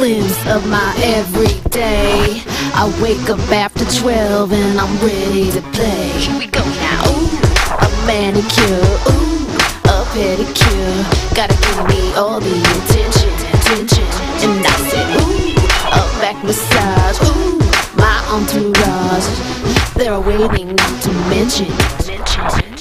glimpse of my everyday. I wake up after 12 and I'm ready to play. Here we go now. Ooh, a manicure, ooh, a pedicure. Gotta give me all the attention. And I said, ooh, a back massage, ooh, my entourage. They're waiting not to mention.